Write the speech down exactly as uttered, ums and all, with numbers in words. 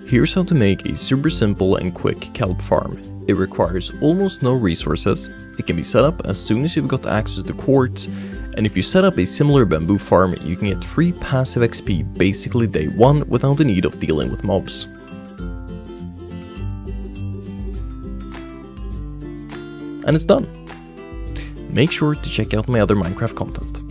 Here's how to make a super simple and quick kelp farm. It requires almost no resources, it can be set up as soon as you've got access to quartz, and if you set up a similar bamboo farm, you can get free passive X P basically day one without the need of dealing with mobs. And it's done. Make sure to check out my other Minecraft content.